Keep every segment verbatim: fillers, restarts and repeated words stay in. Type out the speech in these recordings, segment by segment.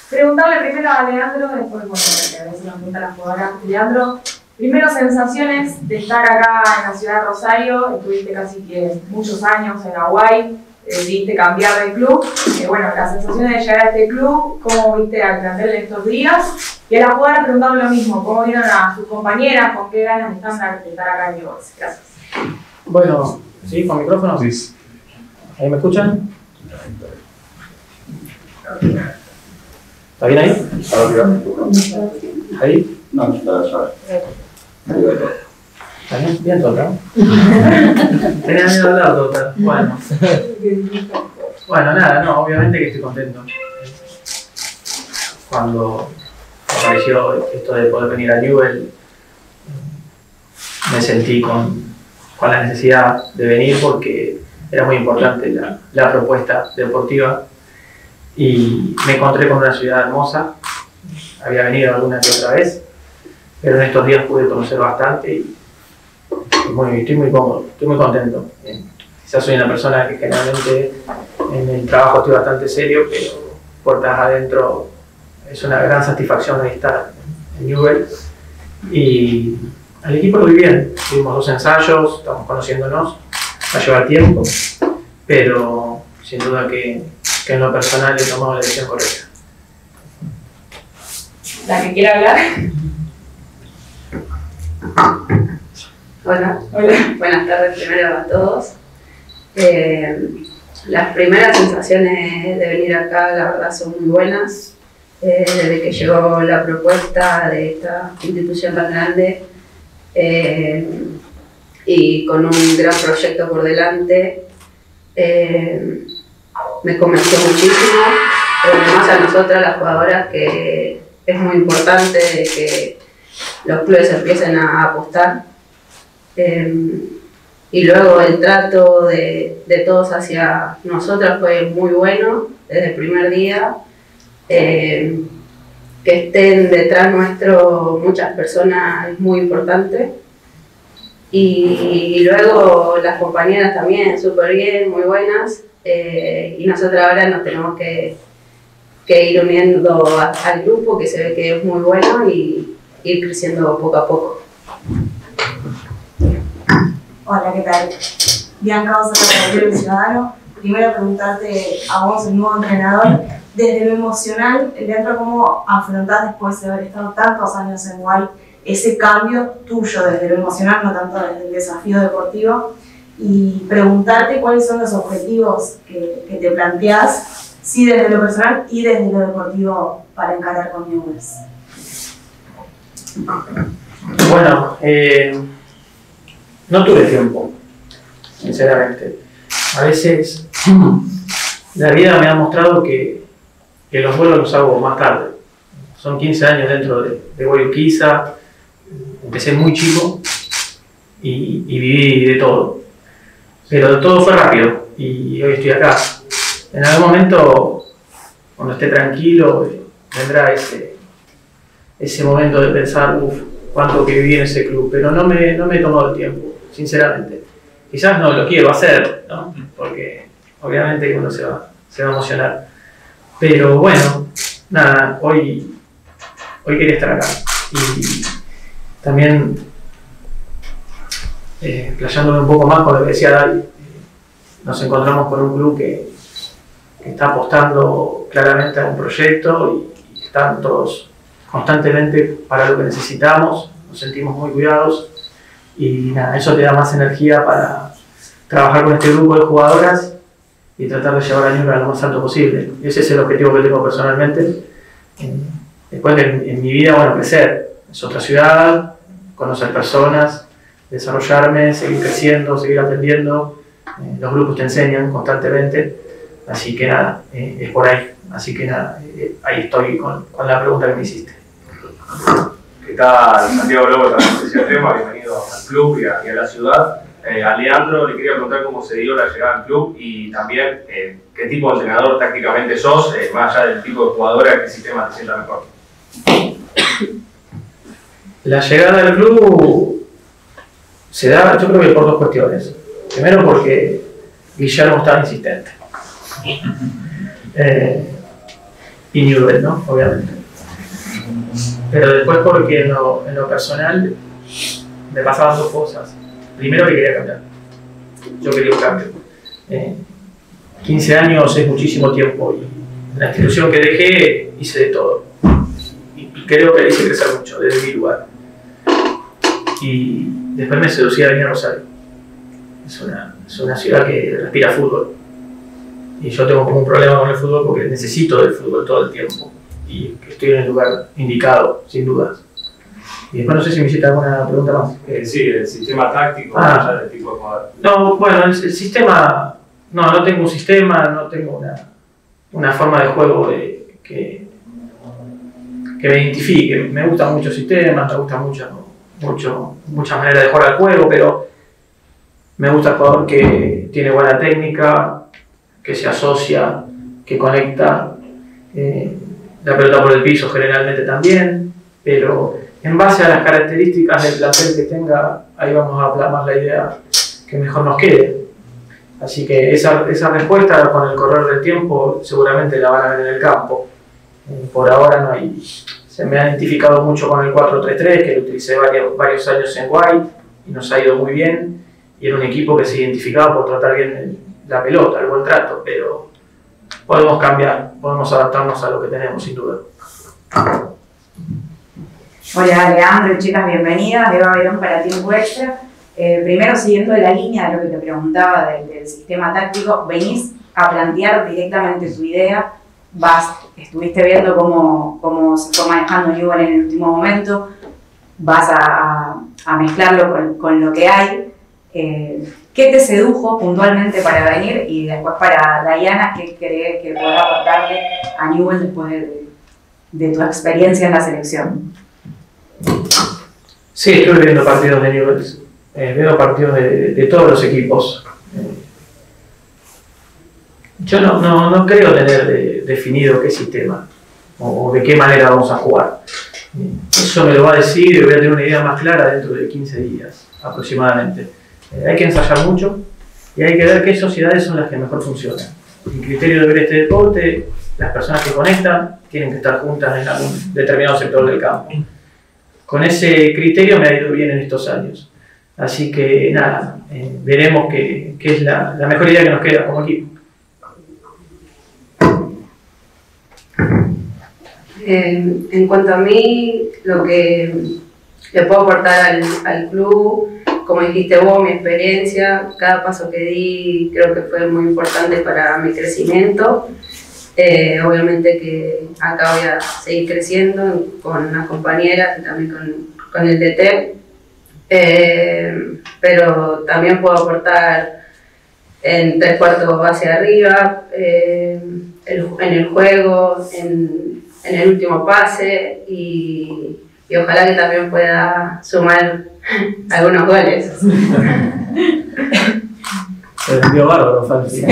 preguntarle primero a Leandro, después bueno, le agradezco una pregunta a la jugadora. Leandro, primero sensaciones de estar acá en la ciudad de Rosario, estuviste casi que muchos años en Hawái, decidiste cambiar de club, eh, bueno, las sensaciones de llegar a este club, ¿cómo viste al plantel de estos días? Y a la jugadora preguntaron lo mismo, ¿cómo vieron a sus compañeras, con qué ganas están de estar acá en Newell's? Gracias. Bueno, ¿sí? ¿Con micrófono? Sí. ¿Ahí me escuchan? ¿Está bien ahí? ¿Ahí? No, está bien. ¿Está bien? Bien todo, ¿no? Tenía miedo de hablar, total. Bueno. Bueno, nada, no, obviamente que estoy contento. Cuando apareció esto de poder venir a Newell's, me sentí con, con la necesidad de venir porque era muy importante la, la propuesta deportiva y me encontré con una ciudad hermosa. Había venido alguna que otra vez, pero en estos días pude conocer bastante y, y muy, estoy muy cómodo, estoy muy contento. Eh, quizás soy una persona que generalmente en el trabajo estoy bastante serio, pero puertas adentro es una gran satisfacción de estar en Newell's. Y al equipo lo vi bien, tuvimos dos ensayos, estamos conociéndonos, va a llevar tiempo, pero sin duda que, que en lo personal he tomado la decisión correcta. ¿La que quiera hablar? Hola. Hola. Buenas tardes primero a todos. Eh, las primeras sensaciones de venir acá, la verdad, son muy buenas. Eh, desde que llegó la propuesta de esta institución tan grande eh, y con un gran proyecto por delante, eh, me convenció muchísimo. Además a nosotras, las jugadoras, que es muy importante de que los clubes empiecen a apostar. Eh, y luego el trato de, de todos hacia nosotras fue muy bueno desde el primer día. Eh, que estén detrás nuestro muchas personas es muy importante. Y, y luego las compañeras también, súper bien, muy buenas. Eh, y nosotros ahora nos tenemos que, que ir uniendo a, al grupo, que se ve que es muy bueno, y ir creciendo poco a poco. Hola, ¿qué tal? Bianca Osa, del Ciudadano. Primero preguntarte a vos, el nuevo entrenador, desde lo emocional, Leandro, ¿cómo afrontás después de haber estado tantos años en Uruguay ese cambio tuyo desde lo emocional, no tanto desde el desafío deportivo? Y preguntarte cuáles son los objetivos que, que te planteás, sí desde lo personal y desde lo deportivo, para encarar con Newell's. Bueno, eh, no tuve tiempo, sinceramente. A veces la vida me ha mostrado que, que los vuelos los hago más tarde. Son quince años dentro de, de Guayuquiza, empecé muy chico y, y viví de todo. Pero todo fue rápido y hoy estoy acá. En algún momento, cuando esté tranquilo, vendrá ese, ese momento de pensar, uff, cuánto que viví en ese club, pero no me, no me he tomado el tiempo, sinceramente. Quizás no lo quiero hacer, ¿no? Porque obviamente que uno se va, se va a emocionar. Pero bueno, nada, hoy, hoy quería estar acá. Y también, eh, playándome un poco más con lo que decía Dali, eh, nos encontramos con un club que, que está apostando claramente a un proyecto y, y están todos constantemente para lo que necesitamos, nos sentimos muy cuidados. Y nada, eso te da más energía para trabajar con este grupo de jugadoras y tratar de llevar a Newell's a lo más alto posible. Ese es el objetivo que tengo personalmente. Después en, en mi vida, bueno, crecer. Es otra ciudad, conocer personas, desarrollarme, seguir creciendo, seguir aprendiendo. Eh, los grupos te enseñan constantemente. Así que nada, eh, es por ahí. Así que nada, eh, ahí estoy con, con la pregunta que me hiciste. ¿Qué tal? Santiago Lobo, de Tema, bienvenido al club y a, y a la ciudad. Eh, a Leandro le quería preguntar cómo se dio la llegada al club y también eh, qué tipo de entrenador tácticamente sos, eh, más allá del tipo de jugadora, qué sistema te sienta mejor. La llegada al club se da, yo creo que por dos cuestiones. Primero porque Guillermo estaba insistente. Eh, y Newell, ¿no? Obviamente. Pero después porque en lo, en lo personal me pasaban dos cosas. Primero que quería cambiar. Yo quería un cambio. Eh, quince años es muchísimo tiempo y en la institución que dejé hice de todo. Y, y creo que le hice crecer mucho desde mi lugar. Y después me seducía venir a Rosario. Es una, es una ciudad que respira fútbol. Y yo tengo como un problema con el fútbol porque necesito del fútbol todo el tiempo. Y estoy en el lugar indicado, sin dudas. Y después no sé si me hiciste alguna pregunta más. Eh, sí, el sistema táctico, Ah. ya del tipo de jugador. No, bueno, el, el sistema... No, no tengo un sistema, no tengo una, una forma de juego de, que, que me identifique. Me gustan muchos sistemas, me gustan mucho, mucho, muchas maneras de jugar al juego, pero me gusta el jugador que tiene buena técnica, que se asocia, que conecta eh, la pelota por el piso generalmente también, pero en base a las características del plantel que tenga, ahí vamos a plasmar la idea que mejor nos quede. Así que esa, esa respuesta con el correr del tiempo seguramente la van a ver en el campo. Eh, por ahora no hay... Se me ha identificado mucho con el cuatro tres tres, que lo utilicé varios, varios años en White y nos ha ido muy bien. Y era un equipo que se identificaba por tratar bien el, la pelota, el buen trato, pero podemos cambiar, podemos adaptarnos a lo que tenemos, sin duda. Hola Leandro, chicas, bienvenidas. Eva Verón para Tiempo Extra. Eh, primero, siguiendo la línea de lo que te preguntaba del, del sistema táctico, venís a plantear directamente tu idea, vas, estuviste viendo cómo, cómo se fue manejando Newell en el último momento, vas a, a, a mezclarlo con, con lo que hay. Eh, ¿Qué te sedujo puntualmente para venir? Y después para Diana, ¿qué crees que podrá aportarle a Newell después de, de tu experiencia en la selección? Sí, estuve viendo partidos de Newell. Eh, veo partidos de, de, de todos los equipos. Eh, yo no, no, no creo tener de, definido qué sistema o, o de qué manera vamos a jugar. Eh, eso me lo va a decir y voy a tener una idea más clara dentro de quince días aproximadamente. Eh, hay que ensayar mucho y hay que ver qué sociedades son las que mejor funcionan. El criterio de ver este deporte, las personas que conectan tienen que estar juntas en algún determinado sector del campo. Con ese criterio me ha ido bien en estos años. Así que nada, eh, veremos qué, qué es la, la mejor idea que nos queda como equipo. Eh, en cuanto a mí, lo que le puedo aportar al, al club, como dijiste vos, mi experiencia, cada paso que di creo que fue muy importante para mi crecimiento. Eh, obviamente que acá voy a seguir creciendo con las compañeras y también con, con el D T. Eh, pero también puedo aportar en tres cuartos hacia arriba, eh, el, en el juego, en, en el último pase y, y ojalá que también pueda sumar algunos goles. Se vendió bárbaro, Falsi.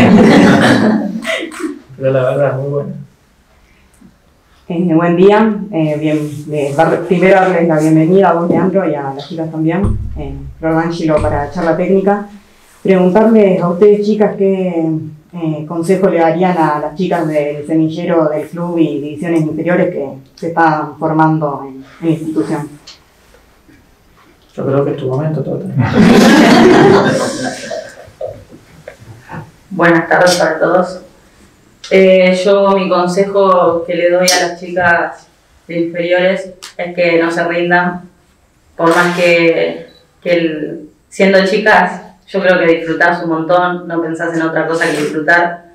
Pero la verdad es muy buena. Eh, buen día, eh, bien, eh, dar, primero darles la bienvenida a vos, Leandro, y a las chicas también, eh, Flor D'Angelo para charla técnica. Preguntarles a ustedes, chicas, qué eh, consejo le darían a las chicas del semillero del club y divisiones inferiores que se están formando en, en la institución. Yo creo que es tu momento, todo. Buenas tardes para todos. Eh, yo mi consejo que le doy a las chicas de inferiores es que no se rindan, por más que, que el, siendo chicas yo creo que disfrutás un montón, no pensás en otra cosa que disfrutar.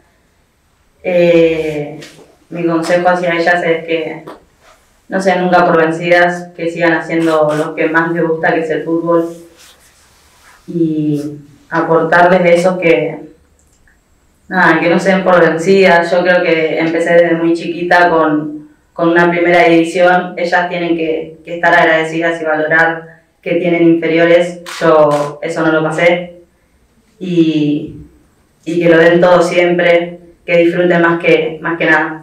Eh, mi consejo hacia ellas es que no sean nunca por vencidas, que sigan haciendo lo que más les gusta, que es el fútbol, y aportarles de eso que Nada, que no se den por vencidas. Yo creo que empecé desde muy chiquita con, con una primera división. Ellas tienen que, que estar agradecidas y valorar que tienen inferiores. Yo eso no lo pasé. Y, y que lo den todo siempre, que disfruten más que, más que nada.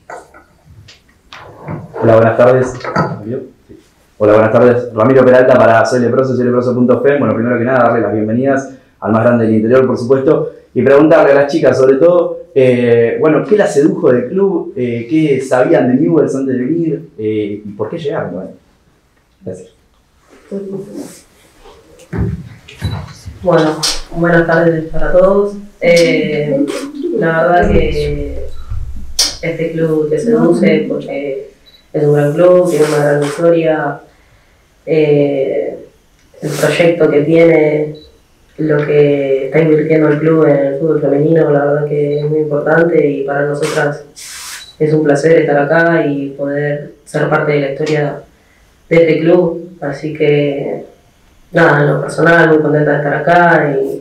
Hola, buenas tardes. Hola, buenas tardes. Ramiro Peralta para Soy Leproso, soy leproso punto f m. Bueno, primero que nada, darle las bienvenidas al más grande del interior, por supuesto. Y preguntarle a las chicas, sobre todo, Eh, bueno, ¿qué la sedujo del club? Eh, ¿Qué sabían de Newell's antes de venir? Eh, ¿Y por qué llegaron? Bueno, gracias. Bueno, buenas tardes para todos. Eh, la verdad que este club te seduce porque es un gran club, tiene una gran historia. Eh, el proyecto que tiene, lo que está invirtiendo el club en el fútbol femenino, la verdad que es muy importante y para nosotras es un placer estar acá y poder ser parte de la historia de este club. Así que, nada, en lo personal, muy contenta de estar acá y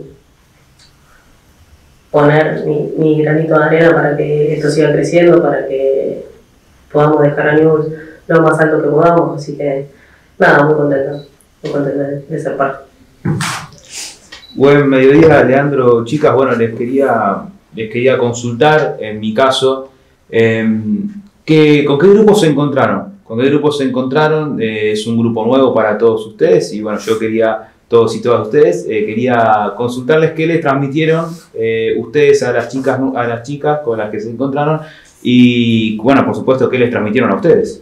poner mi, mi granito de arena para que esto siga creciendo, para que podamos dejar a Newell's lo más alto que podamos. Así que, nada, muy contenta, muy contenta de, de ser parte. Buen mediodía, Leandro. Chicas, bueno, les quería, les quería consultar, en mi caso, eh, que, ¿con qué grupo se encontraron? ¿Con qué grupo se encontraron? Eh, es un grupo nuevo para todos ustedes y bueno, yo quería, todos y todas ustedes, eh, quería consultarles qué les transmitieron eh, ustedes a las, chicas, a las chicas con las que se encontraron y bueno, por supuesto, qué les transmitieron a ustedes.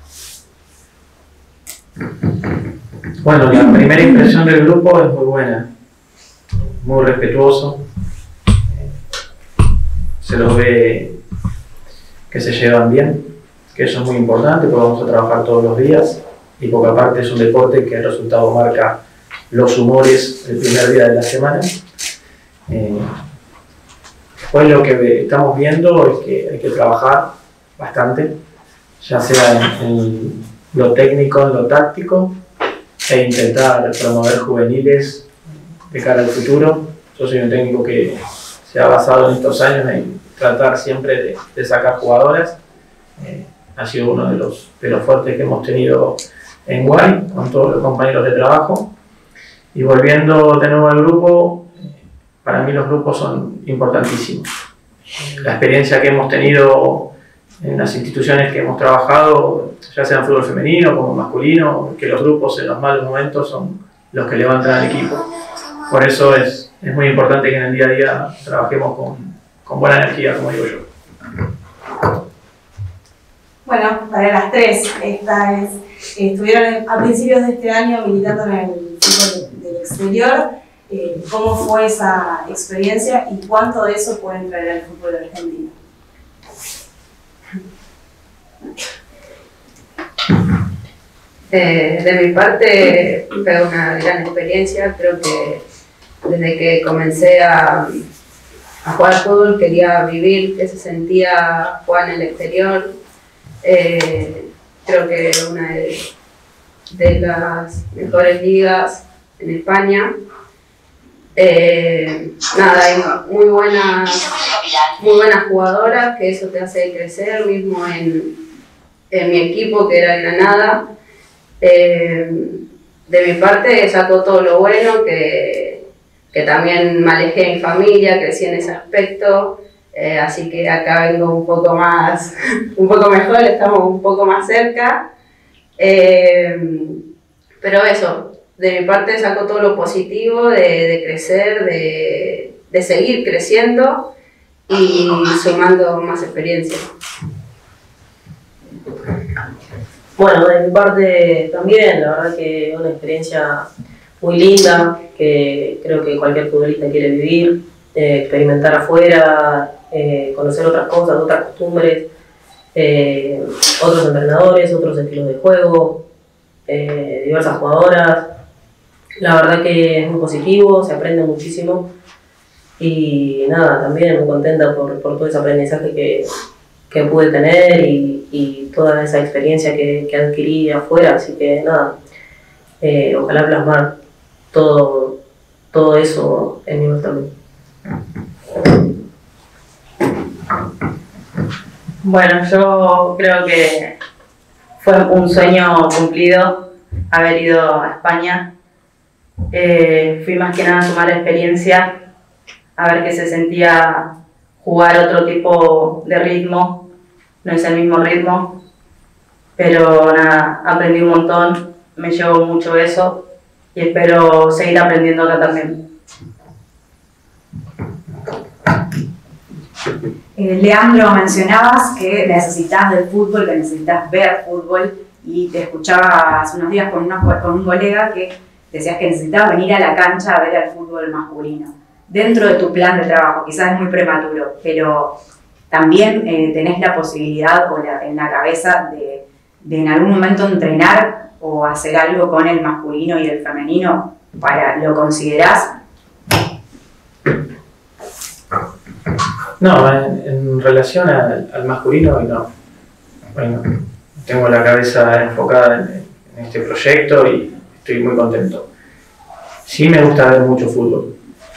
Bueno, la primera impresión del grupo es muy buena, muy respetuoso, se los ve que se llevan bien, que eso es muy importante porque vamos a trabajar todos los días y porque aparte es un deporte que el resultado marca los humores el primer día de la semana. Eh, después lo que estamos viendo es que hay que trabajar bastante, ya sea en, en lo técnico, en lo táctico, e intentar promover juveniles de cara al futuro. Yo soy un técnico que se ha basado en estos años en tratar siempre de, de sacar jugadoras. Eh, ha sido uno de los, de los fuertes que hemos tenido en Guay, con todos los compañeros de trabajo. Y volviendo de nuevo al grupo, para mí los grupos son importantísimos. La experiencia que hemos tenido en las instituciones que hemos trabajado, ya sea en fútbol femenino como masculino, que los grupos en los malos momentos son los que levantan al equipo. Por eso es, es muy importante que en el día a día trabajemos con, con buena energía, como digo yo. Bueno, para las tres, esta es, estuvieron a principios de este año militando en el fútbol del exterior. Eh, ¿Cómo fue esa experiencia y cuánto de eso pueden traer al fútbol argentino? Eh, de mi parte fue una gran experiencia. Creo que desde que comencé a, a jugar fútbol quería vivir qué se sentía jugar en el exterior. Eh, creo que una de, de las mejores ligas en España. Eh, nada, hay muy buenas, muy buenas jugadoras, que eso te hace crecer, mismo en, en mi equipo, que era Granada. Eh, de mi parte saco todo lo bueno, que, que también me alejé de mi familia, crecí en ese aspecto, eh, así que acá vengo un poco más, un poco mejor, estamos un poco más cerca. Eh, pero eso, de mi parte saco todo lo positivo de, de crecer, de, de seguir creciendo y sumando más experiencia. Bueno, de mi parte también, la verdad que es una experiencia muy linda, que creo que cualquier futbolista quiere vivir, eh, experimentar afuera, eh, conocer otras cosas, otras costumbres, eh, otros entrenadores, otros estilos de juego, eh, diversas jugadoras. La verdad que es muy positivo, se aprende muchísimo y nada, también muy contenta por, por todo ese aprendizaje que, que pude tener y, y toda esa experiencia que, que adquirí afuera, así que nada, eh, ojalá plasmar todo, todo eso en mi también. Bueno, yo creo que fue un sueño cumplido haber ido a España. Eh, fui más que nada a sumar experiencia, a ver qué se sentía jugar otro tipo de ritmo, no es el mismo ritmo, pero nada, aprendí un montón, me llevo mucho eso y espero seguir aprendiendo acá también. Eh, Leandro, mencionabas que necesitas del fútbol, que necesitas ver fútbol, y te escuchaba hace unos días con, unos, con un colega que decías que necesitabas venir a la cancha a ver el fútbol masculino. Dentro de tu plan de trabajo, quizás es muy prematuro, pero también eh, tenés la posibilidad o la, en la cabeza de, de en algún momento entrenar o hacer algo con el masculino y el femenino. Para, ¿lo considerás? No, en, en relación al, al masculino, no. Bueno, tengo la cabeza enfocada en, en este proyecto y estoy muy contento. Sí me gusta ver mucho fútbol.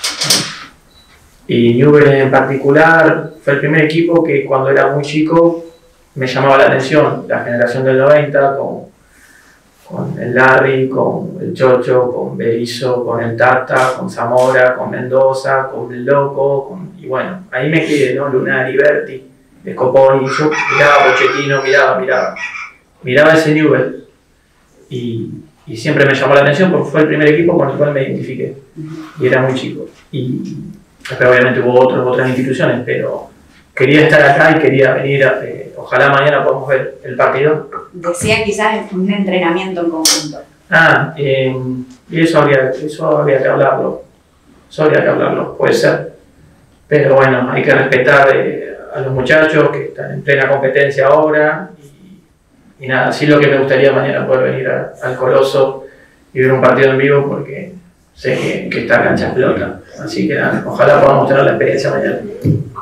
Y Newell's en particular fue el primer equipo que cuando era muy chico me llamaba la atención. La generación del noventa, con, con el Larry, con el Chocho, con Berizzo, con el Tata, con Zamora, con Mendoza, con el Loco, con, y bueno, ahí me quedé, ¿no? Lunari, Berti, de Scoponi, yo miraba Pochettino, miraba, miraba, miraba ese Newell's y, y siempre me llamó la atención porque fue el primer equipo con el cual me identifiqué y era muy chico. Y pero obviamente hubo otros, otras instituciones, pero quería estar acá y quería venir, a, eh, ojalá mañana podamos ver el partido. Decía quizás un entrenamiento en conjunto. Ah, eh, y eso habría, eso habría que hablarlo, eso habría que hablarlo, puede ser. Pero bueno, hay que respetar eh, a los muchachos que están en plena competencia ahora y, y nada, sí lo que me gustaría mañana poder venir a, al Coloso y ver un partido en vivo porque sé que, que esta cancha explota. Así que nada, ojalá podamos tener la experiencia mañana.